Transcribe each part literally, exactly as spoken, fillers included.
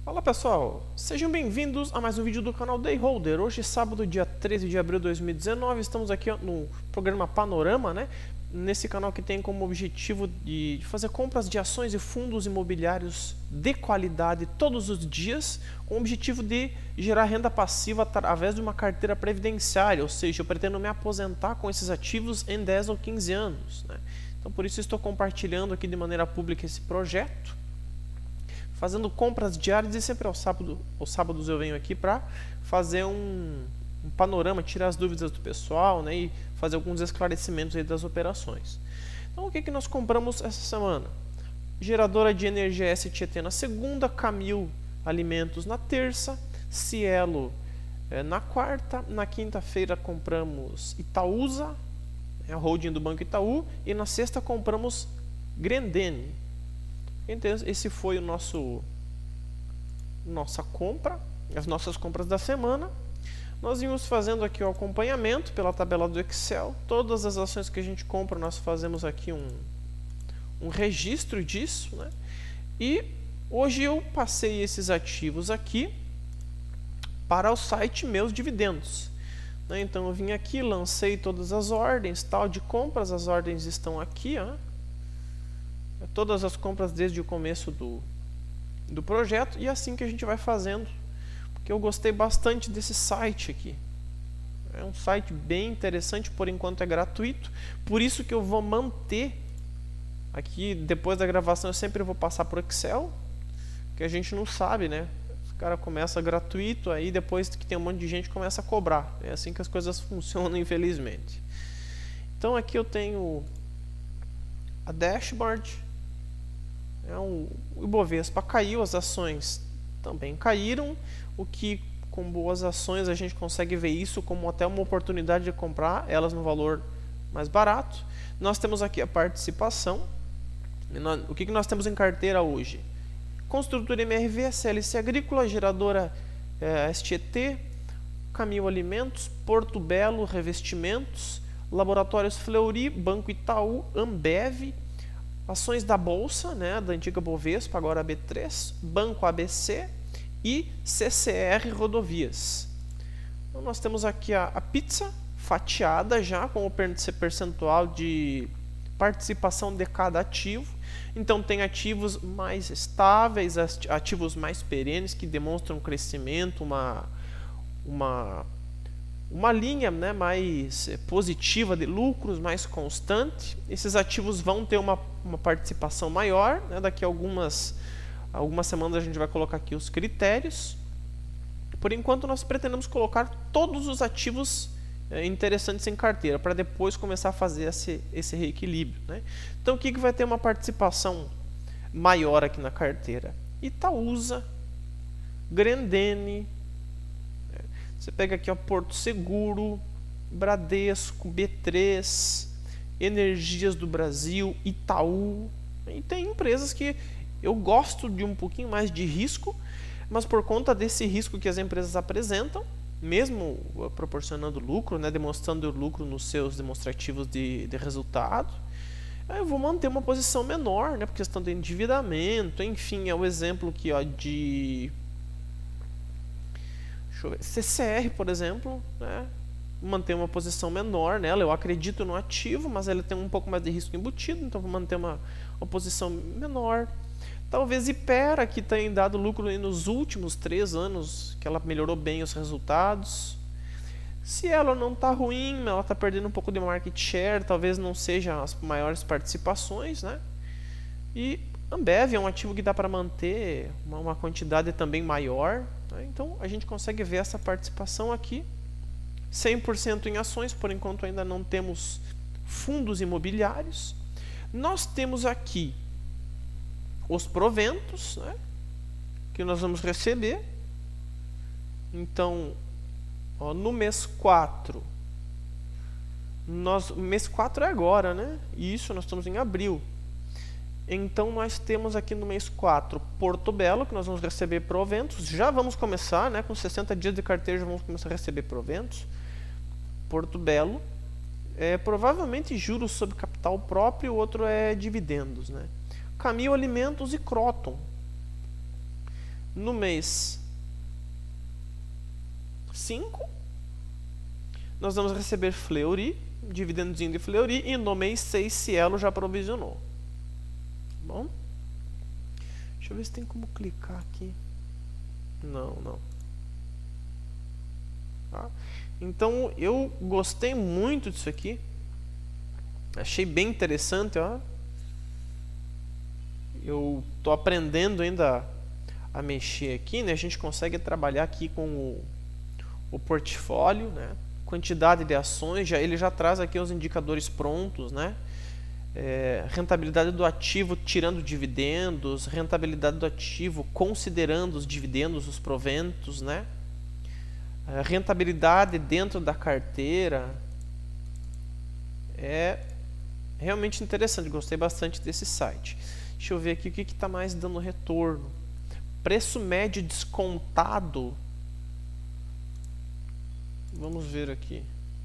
Fala pessoal, sejam bem-vindos a mais um vídeo do canal Dayholder. Hoje, sábado, dia treze de abril de dois mil e dezenove, estamos aqui no programa Panorama, né? Nesse canal que tem como objetivo de fazer compras de ações e fundos imobiliários de qualidade todos os dias, com o objetivo de gerar renda passiva através de uma carteira previdenciária, ou seja, eu pretendo me aposentar com esses ativos em dez ou quinze anos, né? Então, por isso estou compartilhando aqui de maneira pública esse projeto, fazendo compras diárias, e sempre aos sábados, aos sábados eu venho aqui para fazer um, um panorama, tirar as dúvidas do pessoal, né, e fazer alguns esclarecimentos aí das operações. Então, o que, que nós compramos essa semana? Geradora de energia S Tietê na segunda, Camil Alimentos na terça, Cielo é, na quarta, na quinta-feira compramos Itaúsa, é a holding do Banco Itaú, e na sexta compramos Grendene. Então, esse foi o nosso nossa compra, as nossas compras da semana. Nós vimos fazendo aqui o acompanhamento pela tabela do Excel. Todas as ações que a gente compra, nós fazemos aqui um, um registro disso, né? E hoje eu passei esses ativos aqui para o site Meus Dividendos, né? Então eu vim aqui, lancei todas as ordens tal de compras, as ordens estão aqui, ó. Todas as compras desde o começo do, do projeto, e é assim que a gente vai fazendo, porque eu gostei bastante desse site aqui. É um site bem interessante, por enquanto é gratuito, por isso que eu vou manter aqui, depois da gravação eu sempre vou passar para o Excel, que a gente não sabe, né? O cara começa gratuito, aí depois que tem um monte de gente começa a cobrar. É assim que as coisas funcionam, infelizmente. Então aqui eu tenho a dashboard. É um, o Ibovespa caiu, as ações também caíram, o que com boas ações a gente consegue ver isso como até uma oportunidade de comprar elas no valor mais barato. Nós temos aqui a participação. Nós, o que, que nós temos em carteira hoje? Construtora M R V, C L C Agrícola, Geradora é, S Tietê, Camil Alimentos, Porto Belo Revestimentos, Laboratórios Fleury, Banco Itaú, Ambev, ações da Bolsa, né, da antiga Bovespa, agora B três, Banco A B C e C C R Rodovias. Então, nós temos aqui a, a pizza fatiada já com o percentual de participação de cada ativo. Então tem ativos mais estáveis, ativos mais perenes que demonstram crescimento, uma, uma, uma linha, né, mais positiva de lucros, mais constante. Esses ativos vão ter uma, uma participação maior, né? Daqui a algumas, algumas semanas a gente vai colocar aqui os critérios. Por enquanto nós pretendemos colocar todos os ativos é, interessantes em carteira, para depois começar a fazer esse, esse reequilíbrio, né? Então o que, que vai ter uma participação maior aqui na carteira? Itaúsa, Grendene, você pega aqui, ó, Porto Seguro, Bradesco, B três, Energias do Brasil, Itaú. E tem empresas que eu gosto de um pouquinho mais de risco, mas por conta desse risco que as empresas apresentam, mesmo proporcionando lucro, né, demonstrando lucro nos seus demonstrativos de, de resultado, eu vou manter uma posição menor, né, por questão de endividamento. Enfim, é o exemplo aqui, ó, de... Deixa eu ver. C C R, por exemplo, né, manter uma posição menor nela. Eu acredito no ativo, mas ele tem um pouco mais de risco embutido, então vou manter uma, uma posição menor. Talvez Hypera, que tem dado lucro nos últimos três anos, que ela melhorou bem os resultados. Cielo não está ruim, ela está perdendo um pouco de market share, talvez não sejam as maiores participações, né? E Ambev é um ativo que dá para manter uma, uma quantidade também maior, né? Então a gente consegue ver essa participação aqui. cem por cento em ações, por enquanto ainda não temos fundos imobiliários. Nós temos aqui os proventos, né, que nós vamos receber. Então, ó, no mês quatro, nós, mês quatro é agora, né? E isso nós estamos em abril. Então nós temos aqui no mês quatro Porto Belo, que nós vamos receber proventos. Já vamos começar, né, com sessenta dias de carteira, já vamos começar a receber proventos. Porto Belo, é, provavelmente juros sobre capital próprio, o outro é dividendos, né? Camil Alimentos e Croton. No mês cinco, nós vamos receber Fleury, dividendozinho de Fleury, e no mês seis Cielo já provisionou. Bom, deixa eu ver se tem como clicar aqui. Não, não. Tá? Então eu gostei muito disso aqui. Achei bem interessante, ó. Eu tô aprendendo ainda a mexer aqui, né? A gente consegue trabalhar aqui com o, o portfólio, né? Quantidade de ações, já, ele já traz aqui os indicadores prontos, né? É, rentabilidade do ativo tirando dividendos, rentabilidade do ativo considerando os dividendos, os proventos, né? É, rentabilidade dentro da carteira. É realmente interessante, gostei bastante desse site. Deixa eu ver aqui o que está mais dando retorno. Preço médio descontado. Vamos ver aqui.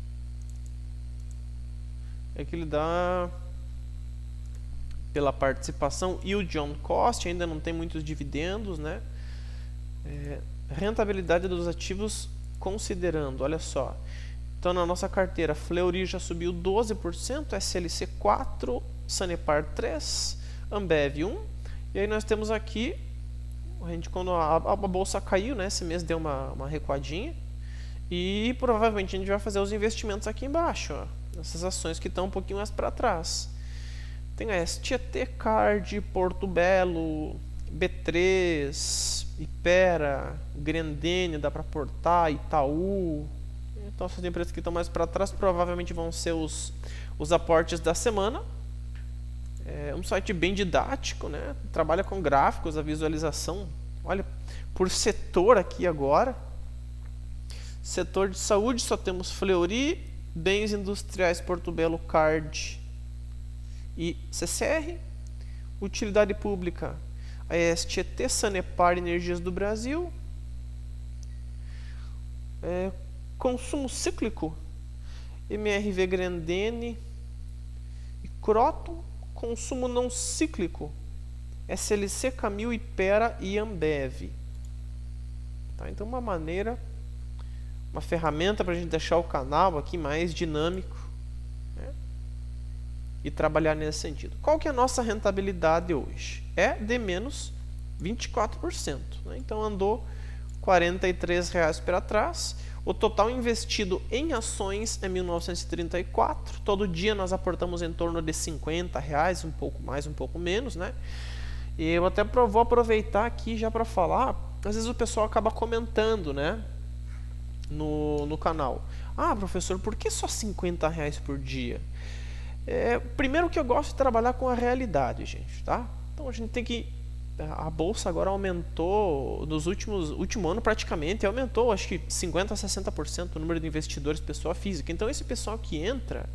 É que ele dá pela participação yield on cost, ainda não tem muitos dividendos, né? É, rentabilidade dos ativos considerando, olha só. Então na nossa carteira, Fleury já subiu doze por cento, S L C quatro por cento, Sanepar três por cento, Ambev um por cento, e aí nós temos aqui, a gente, quando a, a bolsa caiu, né, esse mês deu uma, uma recuadinha, e provavelmente a gente vai fazer os investimentos aqui embaixo, ó, nessas ações que estão um pouquinho mais para trás. Tem a Tietê Card, Porto Belo, B três, Ipera, Grendene, dá para portar, Itaú. Então essas empresas que estão mais para trás provavelmente vão ser os, os aportes da semana. É um site bem didático, né? Trabalha com gráficos, a visualização. Olha, por setor aqui agora. Setor de saúde só temos Fleury, Bens Industriais, Porto Belo, Card e C C R. Utilidade pública, a S T T, Sanepar, Energias do Brasil. É, consumo cíclico, M R V Grendene e Croton. Consumo não cíclico, S L C, Camil, Ipera e Ambev. Tá, então uma maneira, uma ferramenta para a gente deixar o canal aqui mais dinâmico, né? E trabalhar nesse sentido. Qual que é a nossa rentabilidade hoje? É de menos vinte e quatro por cento. Né? Então andou quarenta e três reais para trás. O total investido em ações é mil novecentos e trinta e quatro. Todo dia nós aportamos em torno de cinquenta reais, um pouco mais, um pouco menos, né? E eu até vou aproveitar aqui já para falar. Às vezes o pessoal acaba comentando, né? No, no canal. Ah, professor, por que só cinquenta reais por dia? É, primeiro que eu gosto de trabalhar com a realidade, gente, tá? Então a gente tem que... A bolsa agora aumentou, nos últimos último ano praticamente, aumentou acho que cinquenta a sessenta por cento o número de investidores pessoa física. Então esse pessoal que entra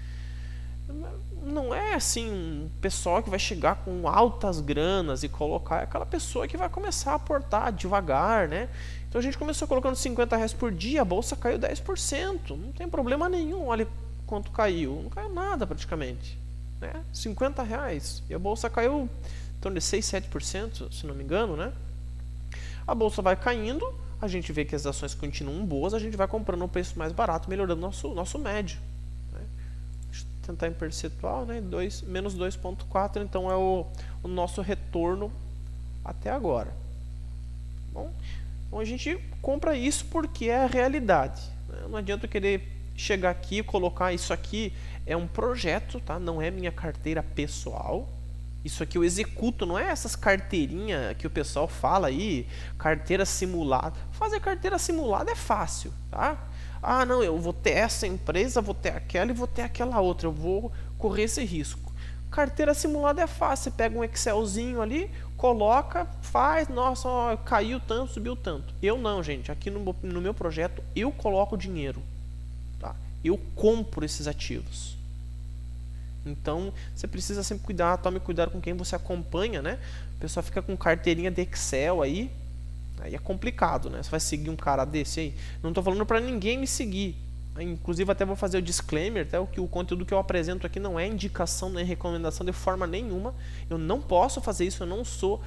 não é assim um pessoal que vai chegar com altas granas e colocar, é aquela pessoa que vai começar a aportar devagar, né? Então a gente começou colocando cinquenta reais por dia, a bolsa caiu dez por cento, não tem problema nenhum, olha quanto caiu, não caiu nada praticamente, né? cinquenta reais, e a bolsa caiu em torno de seis, sete por cento, se não me engano, né? A bolsa vai caindo, a gente vê que as ações continuam boas, a gente vai comprando um preço mais barato, melhorando nosso nosso médio, né? Deixa eu tentar em percentual, né? dois, menos dois vírgula quatro, então é o, o nosso retorno até agora. Bom, então a gente compra isso porque é a realidade, né? Não adianta eu querer chegar aqui e colocar isso aqui, é um projeto, tá? Não é minha carteira pessoal. Isso aqui eu executo, não é essas carteirinhas que o pessoal fala aí, carteira simulada. Fazer carteira simulada é fácil, tá? Ah, não, eu vou ter essa empresa, vou ter aquela e vou ter aquela outra, eu vou correr esse risco. Carteira simulada é fácil, você pega um Excelzinho ali, coloca, faz, nossa, ó, caiu tanto, subiu tanto. Eu não, gente, aqui no, no meu projeto eu coloco dinheiro, tá? Eu compro esses ativos. Então, você precisa sempre cuidar, tome cuidado com quem você acompanha, né? O pessoal fica com carteirinha de Excel aí, aí é complicado, né? Você vai seguir um cara desse aí. Não estou falando para ninguém me seguir. Inclusive, até vou fazer o disclaimer, até o que o conteúdo que eu apresento aqui não é indicação nem recomendação de forma nenhuma. Eu não posso fazer isso, eu não sou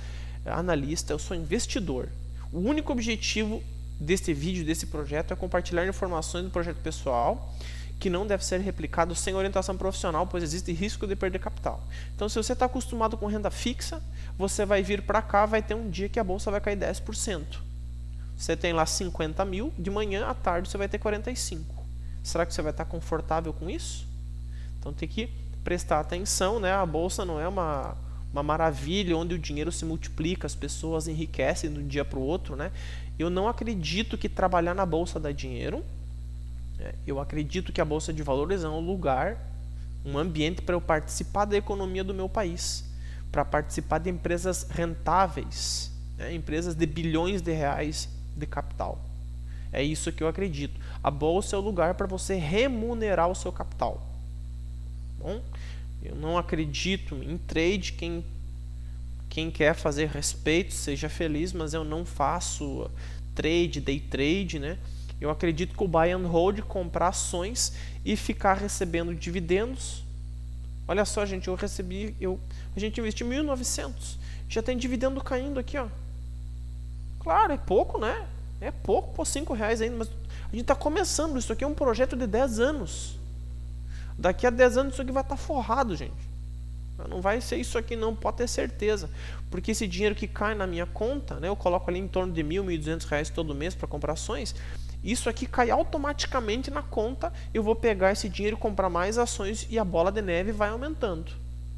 analista, eu sou investidor. O único objetivo deste vídeo, desse projeto, é compartilhar informações do projeto pessoal que não deve ser replicado sem orientação profissional, pois existe risco de perder capital. Então, se você está acostumado com renda fixa, você vai vir para cá, vai ter um dia que a bolsa vai cair dez por cento. Você tem lá cinquenta mil, de manhã à tarde você vai ter quarenta e cinco. Será que você vai estar confortável com isso? Então tem que prestar atenção, né? A bolsa não é uma, uma maravilha onde o dinheiro se multiplica, as pessoas enriquecem de um dia para o outro, né? Eu não acredito que trabalhar na bolsa dá dinheiro. Eu acredito que a bolsa de valores é um lugar, um ambiente para eu participar da economia do meu país, para participar de empresas rentáveis, né? Empresas de bilhões de reais de capital. É isso que eu acredito. A bolsa é o lugar para você remunerar o seu capital. Bom, eu não acredito em trade. Quem, quem quer fazer respeito, seja feliz, mas eu não faço trade, day trade, né? Eu acredito que o buy and hold, comprar ações e ficar recebendo dividendos. Olha só, gente, eu recebi, eu, a gente investiu mil e novecentos, já tem dividendo caindo aqui, ó. Claro, é pouco, né? É pouco por cinco reais ainda, mas a gente está começando. Isso aqui é um projeto de dez anos. Daqui a dez anos isso aqui vai estar forrado, gente. Não vai ser isso aqui não, pode ter certeza. Porque esse dinheiro que cai na minha conta, né, eu coloco ali em torno de mil, mil e duzentos reais todo mês para comprar ações. Isso aqui cai automaticamente na conta. Eu vou pegar esse dinheiro e comprar mais ações e a bola de neve vai aumentando.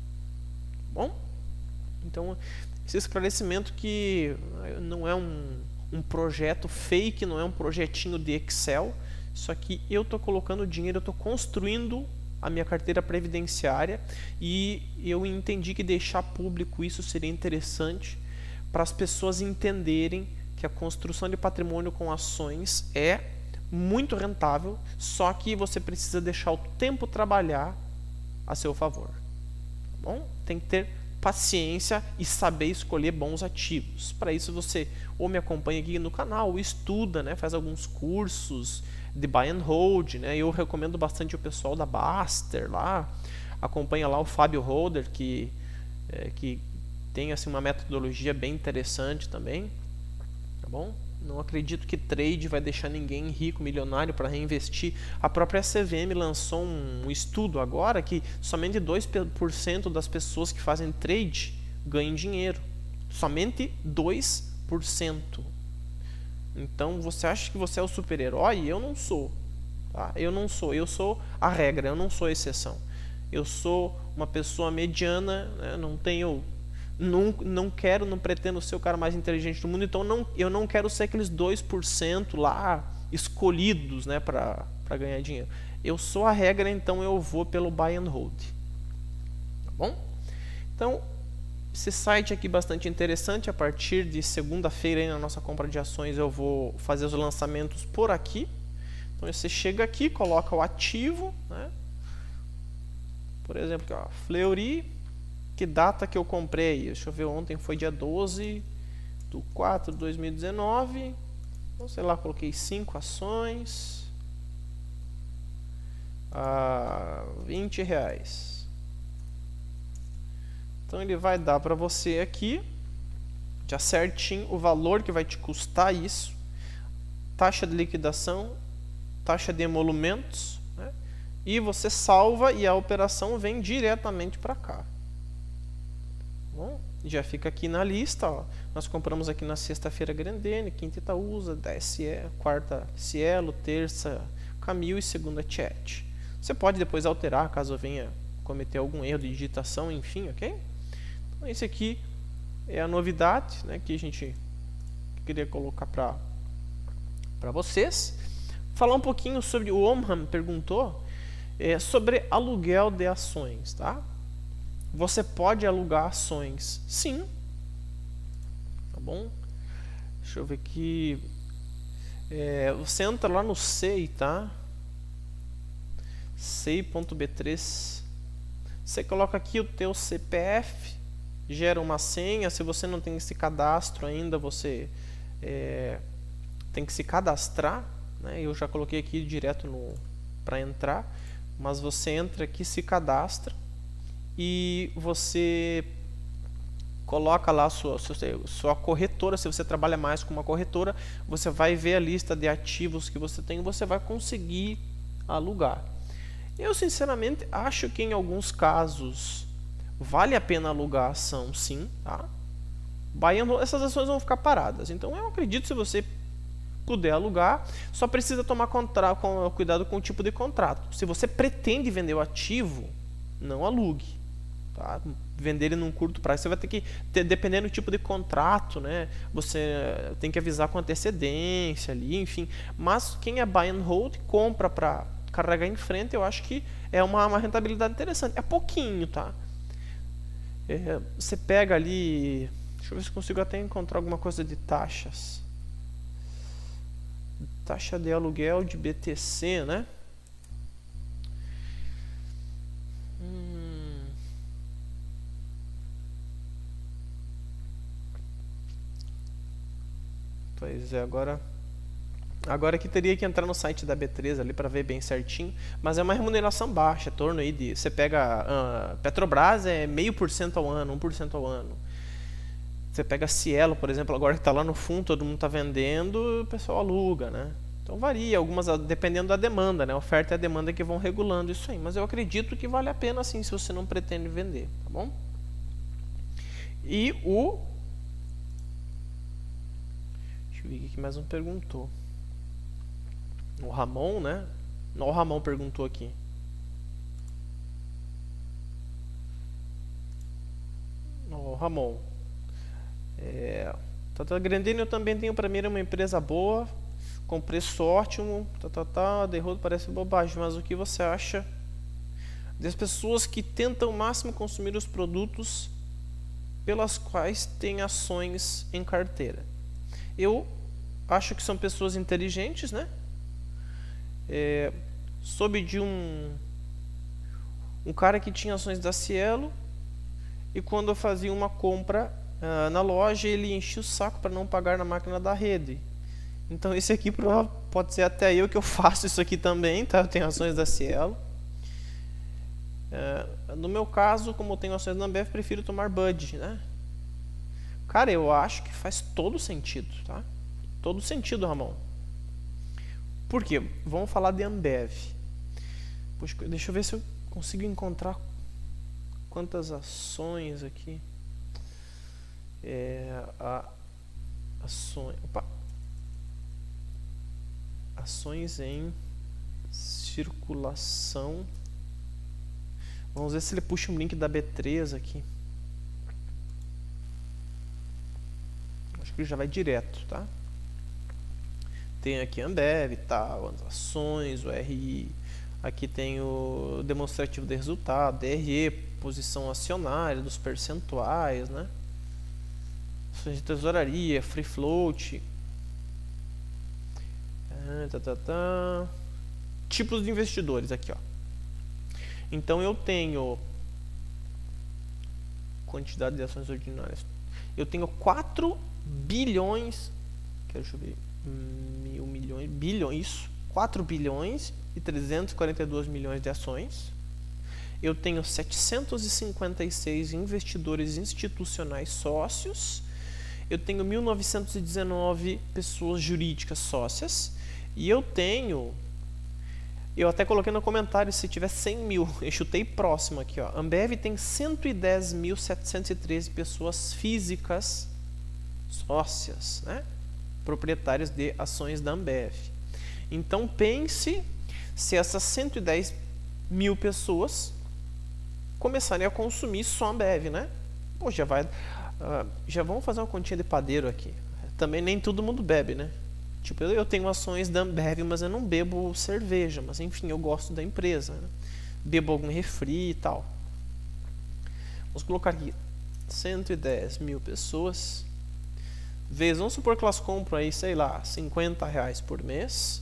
Bom? Então, esse esclarecimento que não é um, um projeto fake, não é um projetinho de Excel. Isso aqui eu estou colocando dinheiro, eu estou construindo a minha carteira previdenciária e eu entendi que deixar público isso seria interessante para as pessoas entenderem que a construção de patrimônio com ações é muito rentável, só que você precisa deixar o tempo trabalhar a seu favor. Tá bom? Tem que ter paciência e saber escolher bons ativos. Para isso você ou me acompanha aqui no canal, ou estuda, né, faz alguns cursos de buy and hold, né? Eu recomendo bastante o pessoal da Baster lá, acompanha lá o Fábio Holder, que, é, que tem assim, uma metodologia bem interessante também, tá bom? Não acredito que trade vai deixar ninguém rico, milionário para reinvestir. A própria C V M lançou um estudo agora que somente dois por cento das pessoas que fazem trade ganham dinheiro. Somente dois por cento. Então, você acha que você é o super-herói? Eu não sou. Tá? Eu não sou. Eu sou a regra, eu não sou a exceção. Eu sou uma pessoa mediana, né? Não tenho... Não, não quero, não pretendo ser o cara mais inteligente do mundo, então não, eu não quero ser aqueles dois por cento lá escolhidos, né, para ganhar dinheiro. Eu sou a regra, então eu vou pelo buy and hold. Tá bom? Então, esse site aqui é bastante interessante. A partir de segunda-feira, na nossa compra de ações, eu vou fazer os lançamentos por aqui. Então, você chega aqui, coloca o ativo, né? Por exemplo, aqui, ó, Fleury. Que data que eu comprei? Deixa eu ver, ontem foi dia doze de quatro de dois mil e dezenove. Então, sei lá, coloquei cinco ações a vinte reais. Então ele vai dar para você aqui já certinho o valor que vai te custar isso, taxa de liquidação, taxa de emolumentos, né? E você salva e a operação vem diretamente para cá. Bom, já fica aqui na lista, ó. Nós compramos aqui na sexta-feira Grendene, quinta Itaúsa, dez quarta Cielo, terça Camil e segunda Chat. Você pode depois alterar caso venha cometer algum erro de digitação, enfim, ok? Então esse aqui é a novidade, né, que a gente queria colocar para para vocês. Falar um pouquinho sobre o Omham perguntou é, sobre aluguel de ações, tá? Você pode alugar ações, sim, tá bom? Deixa eu ver aqui. É, você entra lá no S E I, tá? S E I ponto B três. Você coloca aqui o teu C P F, gera uma senha. Se você não tem esse cadastro ainda, você é, tem que se cadastrar, né? Eu já coloquei aqui direto no para entrar, mas você entra aqui, se cadastra. E você coloca lá a sua, sua, sua corretora, se você trabalha mais com uma corretora, você vai ver a lista de ativos que você tem e você vai conseguir alugar. Eu sinceramente acho que em alguns casos vale a pena alugar a ação, sim, tá? Buy and hold, essas ações vão ficar paradas, então eu acredito que se você puder alugar, só precisa tomar contra, com, cuidado com o tipo de contrato. Se você pretende vender o ativo, não alugue. Tá? Vender ele num curto prazo, você vai ter que, ter, dependendo do tipo de contrato, né? Você tem que avisar com antecedência ali, enfim. Mas quem é buy and hold, compra para carregar em frente, eu acho que é uma, uma rentabilidade interessante. É pouquinho, tá? É, você pega ali, deixa eu ver se consigo até encontrar alguma coisa de taxas. Taxa de aluguel de B T C, né? Hum. Pois é, agora agora que teria que entrar no site da B três ali para ver bem certinho, mas é uma remuneração baixa, em torno aí de, você pega uh, Petrobras é meio por cento ao ano, um por cento ao ano. Você pega Cielo, por exemplo, agora que está lá no fundo, todo mundo está vendendo, o pessoal aluga, né? Então varia, algumas dependendo da demanda, né? A oferta e a demanda que vão regulando isso aí, mas eu acredito que vale a pena sim se você não pretende vender, tá bom? E o Deixa eu ver o que mais um perguntou. O Ramon, né? Não, o Ramon perguntou aqui. O Ramon. É, Tata Grandini, eu também tenho para mim uma empresa boa, com preço ótimo. Tá, tá, tá, derrota parece bobagem, mas o que você acha das pessoas que tentam ao máximo consumir os produtos pelas quais têm ações em carteira? Eu acho que são pessoas inteligentes, né? É, soube de um um cara que tinha ações da Cielo e quando eu fazia uma compra uh, na loja, ele enchia o saco para não pagar na máquina da rede. Então esse aqui pode ser até eu que eu faço isso aqui também, tá? Eu tenho ações da Cielo. Uh, no meu caso, como eu tenho ações da Ambev, prefiro tomar Bud, né? Cara, eu acho que faz todo sentido, tá? Todo sentido, Ramon. Por quê? Vamos falar de Ambev. Puxa, deixa eu ver se eu consigo encontrar quantas ações aqui. É, a, ações, opa, ações em circulação. Vamos ver se ele puxa um link da B três aqui. Acho que ele já vai direto, tá? Tem aqui Ambev e tal, as ações, o R I. Aqui tem o demonstrativo de resultado, D R E, posição acionária, dos percentuais, né? Ações de tesouraria, free float. Ah, tá, tá, tá. Tipos de investidores aqui, ó. Então eu tenho quantidade de ações ordinárias. Eu tenho quatro bilhões, deixa eu ver, mil milhões, bilhões, isso, quatro bilhões e trezentos e quarenta e dois milhões de ações. Eu tenho setecentos e cinquenta e seis investidores institucionais sócios. Eu tenho mil novecentos e dezenove pessoas jurídicas sócias. E eu tenho... Eu até coloquei no comentário se tiver cem mil. Eu chutei próximo aqui, ó. Ambev tem cento e dez mil setecentos e treze pessoas físicas sócias, né? Proprietárias de ações da Ambev. Então pense se essas cento e dez mil pessoas começarem a consumir só Ambev, né? Pô, já vai... Uh, já vamos fazer uma continha de padeiro aqui. Também nem todo mundo bebe, né? Tipo, eu tenho ações da Ambev, mas eu não bebo cerveja. Mas enfim, eu gosto da empresa, né? Bebo algum refri e tal. Vamos colocar aqui cento e dez mil pessoas. Vezes, vamos supor que elas compram aí, sei lá, cinquenta reais por mês.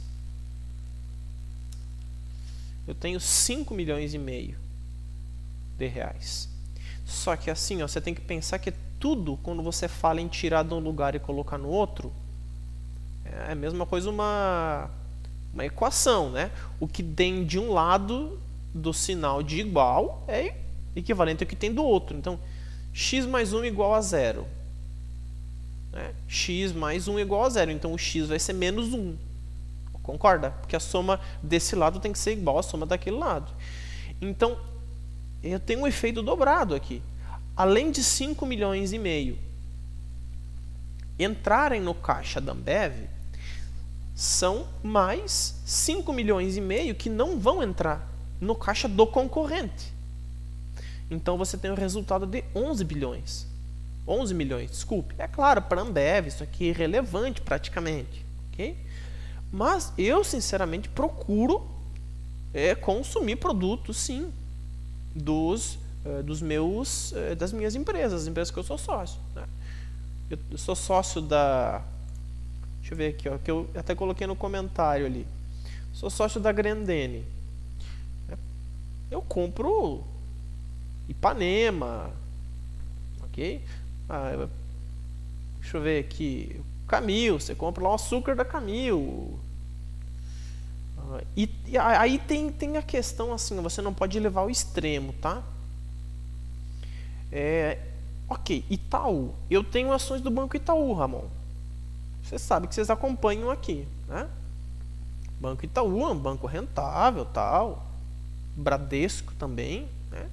Eu tenho cinco milhões e meio de reais. Só que assim, ó, você tem que pensar que tudo, quando você fala em tirar de um lugar e colocar no outro, é a mesma coisa, uma, uma equação, né? O que tem de um lado do sinal de igual é equivalente ao que tem do outro. Então, x mais um igual a zero. Né? X mais um igual a zero. Então, o x vai ser menos um. Concorda? Porque a soma desse lado tem que ser igual à soma daquele lado. Então, eu tenho um efeito dobrado aqui. Além de cinco milhões e meio entrarem no caixa da Ambev, são mais cinco milhões e meio que não vão entrar no caixa do concorrente. Então você tem um resultado de onze bilhões. onze milhões, desculpe. É claro, para a Ambev isso aqui é irrelevante praticamente. Okay? Mas eu, sinceramente, procuro é, consumir produtos, sim, dos, é, dos meus, é, das minhas empresas, as empresas que eu sou sócio. Né? Eu, eu sou sócio da... Deixa eu ver aqui, ó, que eu até coloquei no comentário ali. Sou sócio da Grendene. Eu compro Ipanema, ok? Ah, deixa eu ver aqui, Camil, você compra lá o açúcar da Camil. Ah, e, e aí tem, tem a questão assim, você não pode levar ao extremo, tá? É, ok, Itaú. Eu tenho ações do Banco Itaú, Ramon. Você sabe que vocês acompanham aqui, né? Banco Itaú é um banco rentável, tal. Bradesco também, né?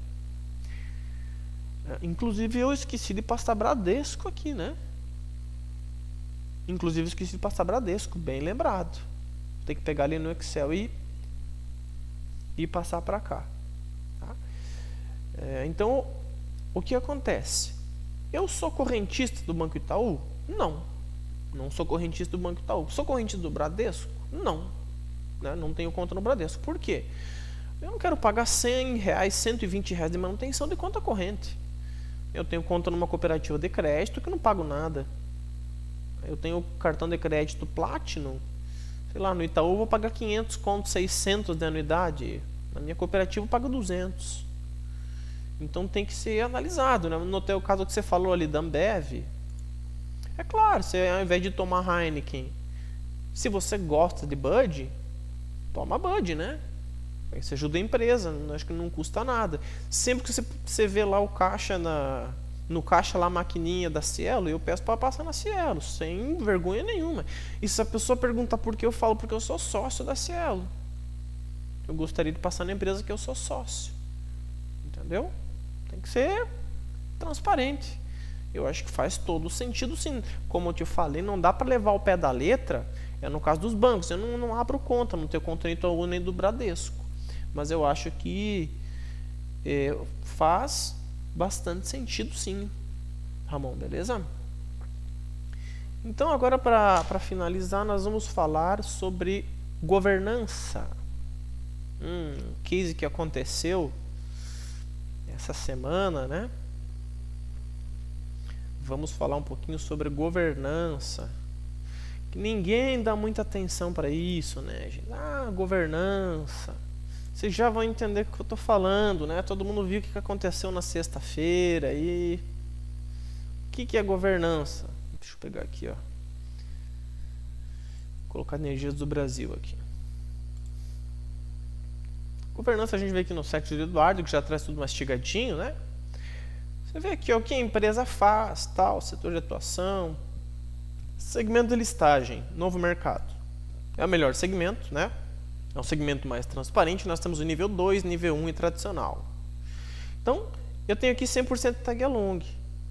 Inclusive eu esqueci de passar Bradesco aqui, né? Inclusive eu esqueci de passar Bradesco, bem lembrado. Tem que pegar ali no Excel e, e passar para cá. Tá? É, então, o que acontece? Eu sou correntista do Banco Itaú? Não. Não sou correntista do Banco Itaú. Sou correntista do Bradesco? Não. Né? Não tenho conta no Bradesco. Por quê? Eu não quero pagar cem reais, cento e vinte reais de manutenção de conta corrente. Eu tenho conta numa cooperativa de crédito que não pago nada. Eu tenho cartão de crédito Platinum. Sei lá, no Itaú eu vou pagar quinhentos conto, seiscentos de anuidade. Na minha cooperativa eu pago duzentos. Então tem que ser analisado. Né? No teu caso que você falou ali da Ambev, é claro, você, ao invés de tomar Heineken, se você gosta de Bud, toma Bud, né? Aí você ajuda a empresa, acho que não custa nada. Sempre que você, você vê lá o caixa, na, no caixa lá a maquininha da Cielo, eu peço para passar na Cielo, sem vergonha nenhuma. E se a pessoa perguntar por que, eu falo porque eu sou sócio da Cielo. Eu gostaria de passar na empresa que eu sou sócio. Entendeu? Tem que ser transparente. Eu acho que faz todo sentido, sim. Como eu te falei, não dá para levar o pé da letra. É no caso dos bancos. Eu não, não abro conta, não tenho conta nem do Itaú nem do Bradesco. Mas eu acho que é, faz bastante sentido, sim, Ramon, beleza? Então, agora para finalizar, nós vamos falar sobre governança. Um case que aconteceu essa semana, né? Vamos falar um pouquinho sobre governança. Que ninguém dá muita atenção para isso, né, gente? Ah, governança. Vocês já vão entender o que eu estou falando, né? Todo mundo viu o que aconteceu na sexta-feira e o que, que é governança? Deixa eu pegar aqui, ó. Vou colocar Energias do Brasil aqui. Governança a gente vê aqui no site do Eduardo, que já traz tudo mastigadinho, né? Você vê aqui ó, o que a empresa faz, tal, setor de atuação, segmento de listagem, novo mercado. É o melhor segmento, né? É um segmento mais transparente. Nós temos o nível dois, nível um e tradicional. Então, eu tenho aqui cem por cento tag along.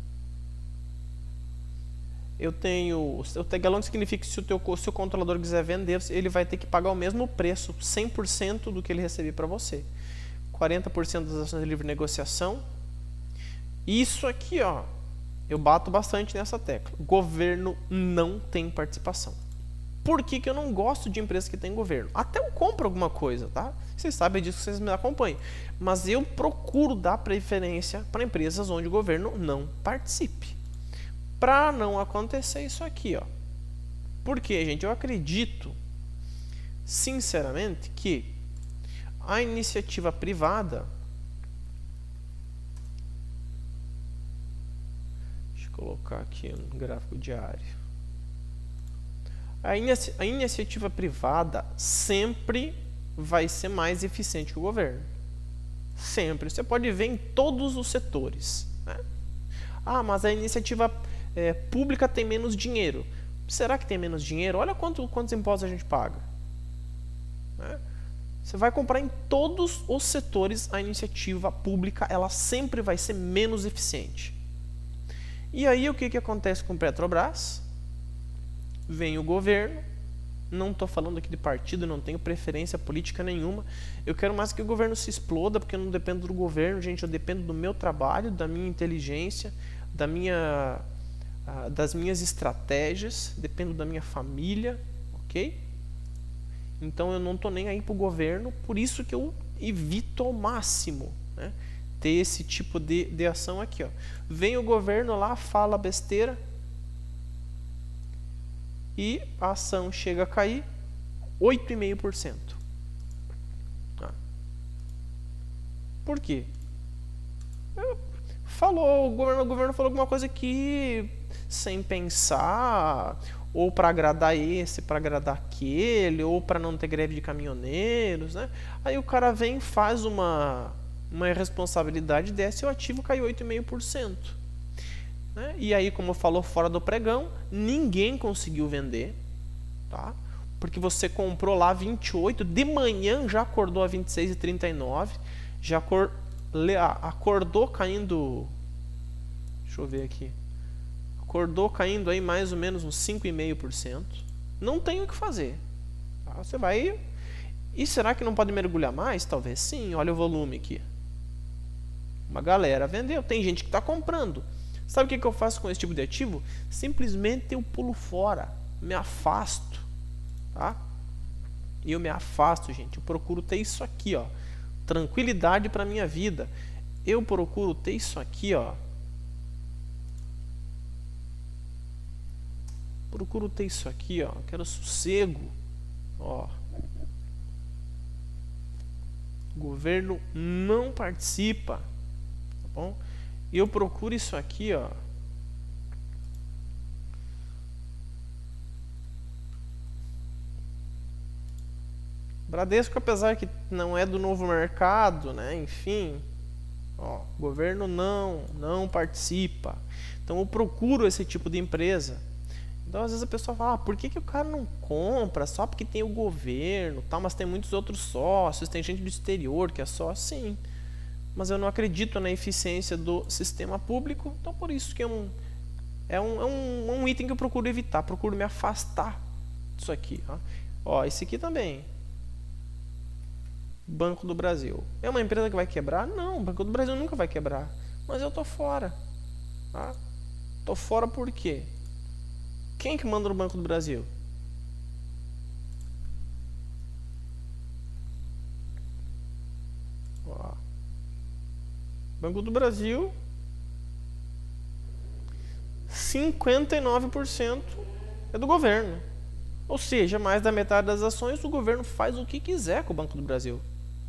Eu tenho... O tag along significa que se o, teu, se o controlador quiser vender, ele vai ter que pagar o mesmo preço, cem por cento do que ele receber para você. quarenta por cento das ações de livre negociação. Isso aqui, ó, eu bato bastante nessa tecla. Governo não tem participação. Por que que eu não gosto de empresas que têm governo? Até eu compro alguma coisa, tá? Vocês sabem disso, vocês me acompanham. Mas eu procuro dar preferência para empresas onde o governo não participe. Para não acontecer isso aqui, ó. Porque, gente, eu acredito, sinceramente, que a iniciativa privada... Deixa eu colocar aqui no gráfico diário. A, inici a iniciativa privada sempre vai ser mais eficiente que o governo. Sempre. Você pode ver em todos os setores. Né? Ah, mas a iniciativa é, pública tem menos dinheiro. Será que tem menos dinheiro? Olha quanto, quantos impostos a gente paga. Né? Você vai comprar em todos os setores, a iniciativa pública ela sempre vai ser menos eficiente. E aí o que, que acontece com o Petrobras? Vem o governo, não estou falando aqui de partido, não tenho preferência política nenhuma, eu quero mais que o governo se exploda, porque eu não dependo do governo, gente, eu dependo do meu trabalho, da minha inteligência, da minha, das minhas estratégias, dependo da minha família, ok? Então eu não estou nem aí para o governo, por isso que eu evito ao máximo, né, ter esse tipo de, de ação aqui. Ó. Vem o governo lá, fala besteira e a ação chega a cair oito vírgula cinco por cento. Tá. Por quê? Falou, o governo, o governo falou alguma coisa que sem pensar, ou para agradar esse, para agradar aquele, ou para não ter greve de caminhoneiros, né? Aí o cara vem e faz uma, uma irresponsabilidade, desce o ativo, cai oito vírgula cinco por cento. Né? E aí, como falou fora do pregão, ninguém conseguiu vender, tá? Porque você comprou lá vinte e oito, de manhã já acordou a vinte e seis e trinta e nove, já acor, acordou caindo, deixa eu ver aqui, acordou caindo aí mais ou menos uns cinco vírgula cinco por cento. Não tem o que fazer. Tá? Você vai... E será que não pode mergulhar mais? Talvez sim. Olha o volume aqui. Uma galera vendeu. Tem gente que está comprando. Sabe o que, que eu faço com esse tipo de ativo? Simplesmente eu pulo fora. Me afasto. Tá? E eu me afasto, gente. Eu procuro ter isso aqui, ó. Tranquilidade para minha vida. Eu procuro ter isso aqui, ó. Procuro ter isso aqui, ó. Quero sossego, ó. O governo não participa, tá bom? E eu procuro isso aqui, ó. Bradesco, apesar que não é do novo mercado, né? Enfim, ó, o governo não, não participa. Então eu procuro esse tipo de empresa. Então, às vezes a pessoa fala, ah, por que, que o cara não compra? Só porque tem o governo, tal, mas tem muitos outros sócios, tem gente do exterior que é sócio, sim. Mas eu não acredito na eficiência do sistema público, então por isso que é um, é um, é um, um item que eu procuro evitar, procuro me afastar disso aqui. Ó, ó esse aqui também. Banco do Brasil. É uma empresa que vai quebrar? Não, o Banco do Brasil nunca vai quebrar. Mas eu tô fora. Tá? Tô fora por quê? Quem que manda no Banco do Brasil? Ó. Banco do Brasil, cinquenta e nove por cento é do governo. Ou seja, mais da metade das ações o governo faz o que quiser com o Banco do Brasil.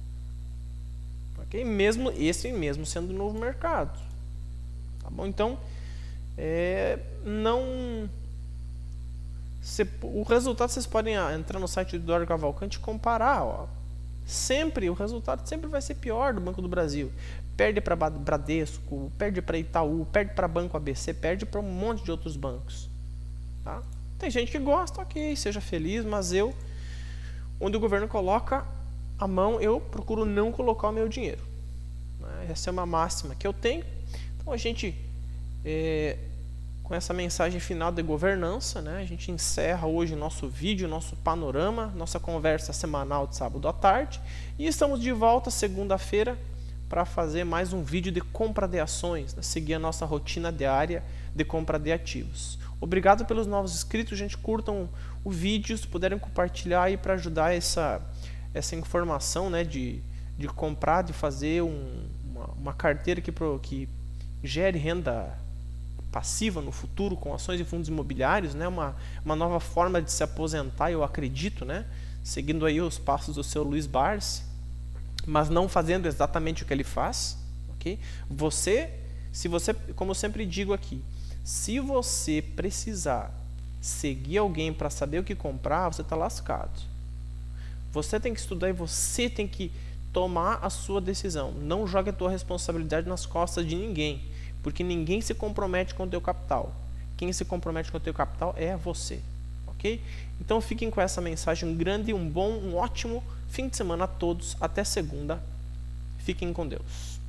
Ok? Mesmo esse mesmo sendo do novo mercado. Tá bom? Então, é, não... Cê, o resultado vocês podem ah, entrar no site do Eduardo Cavalcante e comparar. Ó. Sempre, o resultado sempre vai ser pior do Banco do Brasil. Perde para Bradesco, perde para Itaú, perde para Banco A B C, perde para um monte de outros bancos. Tá? Tem gente que gosta, ok, seja feliz, mas eu, onde o governo coloca a mão, eu procuro não colocar o meu dinheiro. Né? Essa é uma máxima que eu tenho. Então a gente... É, com essa mensagem final de governança, né, a gente encerra hoje nosso vídeo, nosso panorama, nossa conversa semanal de sábado à tarde. E estamos de volta segunda-feira para fazer mais um vídeo de compra de ações, né, seguir a nossa rotina diária de compra de ativos. Obrigado pelos novos inscritos, gente, curtam o vídeo, se puderem compartilhar aí para ajudar essa, essa informação, né, de, de comprar, de fazer um, uma, uma carteira que, pro, que gere renda passiva no futuro com ações e fundos imobiliários, né? uma, uma nova forma de se aposentar, eu acredito, né? Seguindo aí os passos do seu Luiz Barsi, mas não fazendo exatamente o que ele faz, ok? Você, se você, como eu sempre digo aqui, se você precisar seguir alguém para saber o que comprar, você está lascado. Você tem que estudar e você tem que tomar a sua decisão. Não jogue a tua responsabilidade nas costas de ninguém. porque ninguém se compromete com o teu capital. Quem se compromete com o teu capital é você, ok? Então fiquem com essa mensagem. Um grande, um bom, um ótimo fim de semana a todos. Até segunda. Fiquem com Deus.